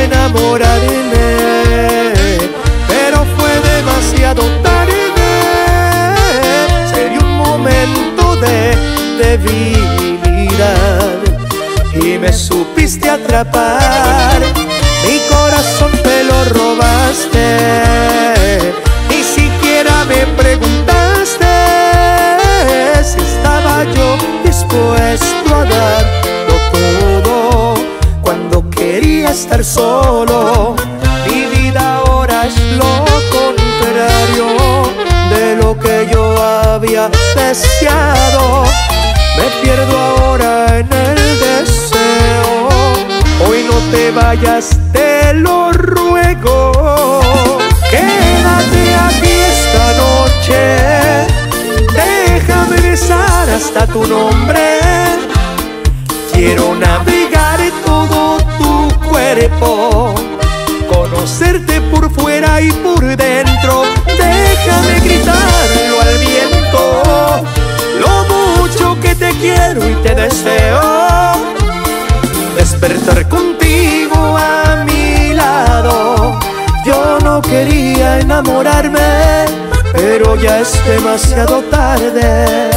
enamorarme, pero fue demasiado tarde. Sería un momento de debilidad y me supiste atrapar. Mi corazón te lo robaste, ni siquiera me preguntaste si estaba yo dispuesto a darlo todo cuando quería estar solo. Mi vida ahora es lo contrario de lo que yo había deseado. Me pierdo ahora en el deseo. Hoy no te vayas, te lo ruego. Quédate aquí esta noche, déjame besar hasta tu nombre. Quiero navegar todo tu cuerpo, conocerte por fuera y por dentro. Déjame gritarlo al viento, lo mucho que te quiero y te deseo. Despertar contigo a mi lado. Yo no quería enamorarme, pero ya es demasiado tarde.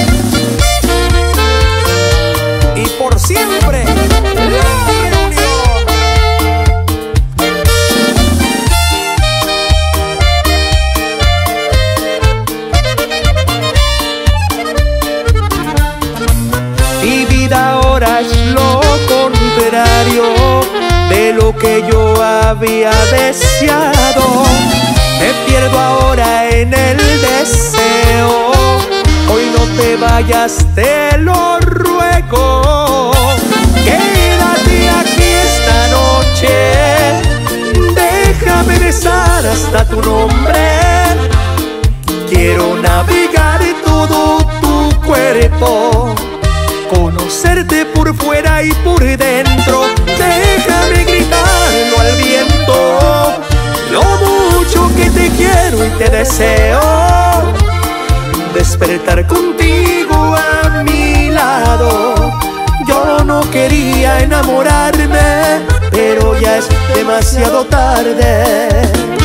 Y por siempre mi vida ahora es lo contrario de lo que yo había deseado. Me pierdo ahora en el deseo. Hoy no te vayas, te lo ruego. Quédate aquí esta noche, déjame besar hasta tu nombre. Quiero navegar todo tu cuerpo, conocerte por fuera y por dentro. Déjame gritarlo al viento, lo mucho que te quiero y te deseo. Despertar contigo a mi lado. Yo no quería enamorarme, pero ya es demasiado tarde.